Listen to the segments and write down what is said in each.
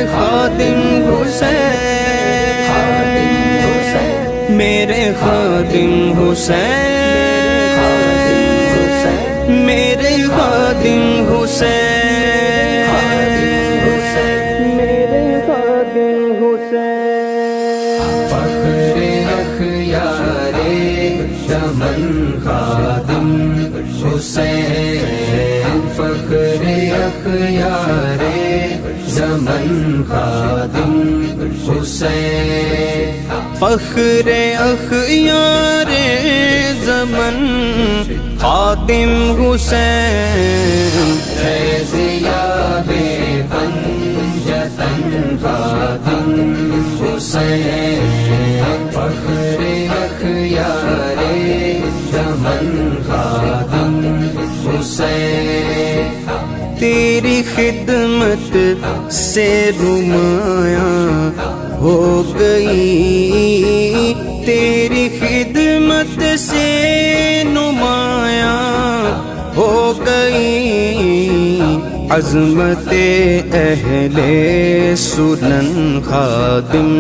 خادم حسین، میرے خادم حسین، میرے خادم حسین، میرے خادم حسین، فخر اخیار دمن خادم حسین، فخر اخیار زمن خادم حسین، فخر اخیار زمن خادم حسین، فیض یاب پنجتن خادم حسین، فخر اخیار زمن خادم حسین، تیری خدمت سے نمایاں ہو گئی، تیری خدمت سے نمایاں ہو گئی عظمت اہل سنن خادم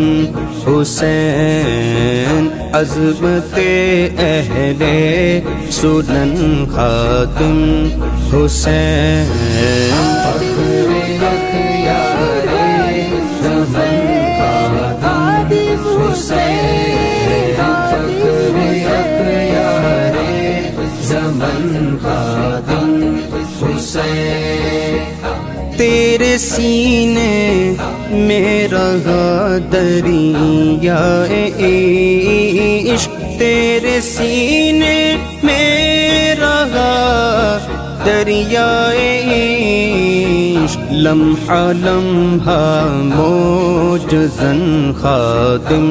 حسین، عظمت اہل سنن خادم حسین، فخر اخیار زمن خادم حسین، فخر اخیار زمن خادم حسین، تیرے سینے میں رہا دریائے عشق، تیرے سینے میں رہا دریائے عشق، لمحہ لمحہ موجزن خادم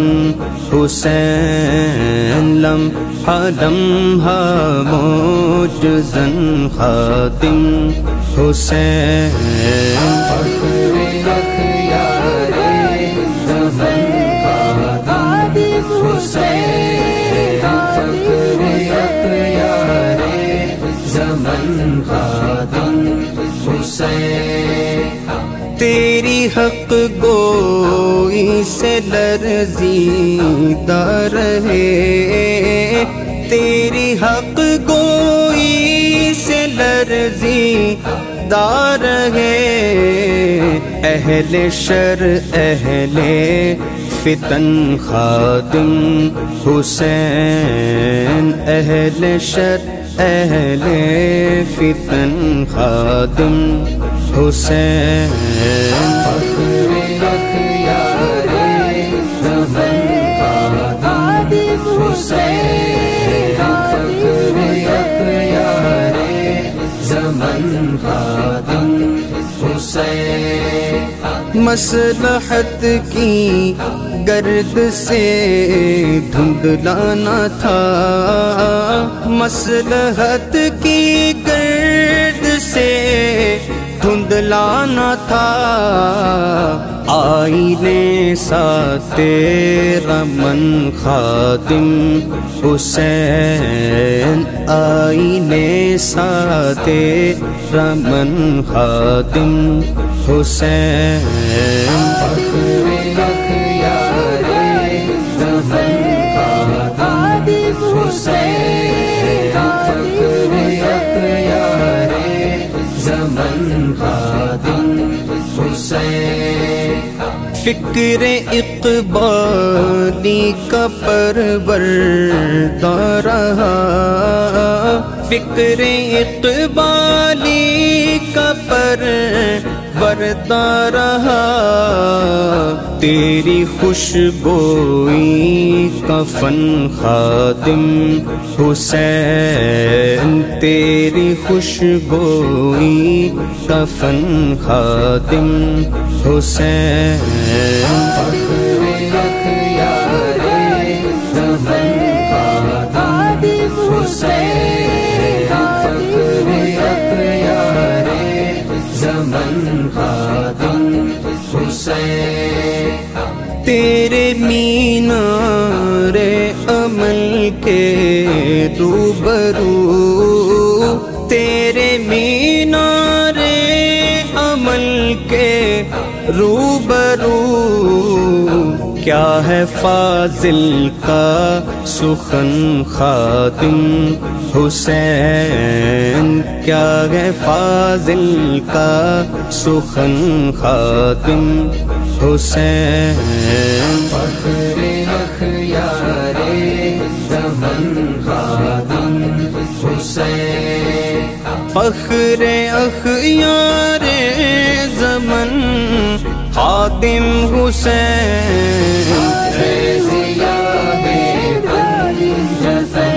حسین، لمحہ لمحہ موجزن خادم حسین، فخر اخیار زمن خادم حسین، فخر اخیار زمن خادم حسین، تیری حق گوئی سے لرزیدہ رہے، تیری حق گوئی سے لرزیدہ رہے اہل شر اہل فتن خادم حسین، اہل شر اہل فتن خادم حسین، فخر اخیار زمن خادم حسین، فخر اخیار زمن خادم حسین، مصلحت کی گرد سے دھندلانا تھا، مصلحت کی گرد سے دھندلانا تھا، آئینے سا تیرا من خادم حسین، آئینے سا تیرا من خادم حسین، فخر اخیار زمن خادم حسین، فخر اخیار زمن خادم حسین، فکر اقبالی کا پروردہ رہا، فکر اقبالی کا پروردہ رہا، تیری خوشبوئی کا فن خادم حسین، تیری خوشبوئی کا فن خادم حسین، فخر اخیار زمن خادم حسین، فخر اخیار زمن خادم حسین، تیرے مینار عمل کے روبرو، تیرے مینار عمل کے روبرو کیا ہے فاضل کا سخن خادم حسین، کیا ہے فاضل کا سخن خادم حسین۔ فخر اخیار زمن خادم حسین، فخر اخیار زمن خادم حسین، فیض یاب پنجہ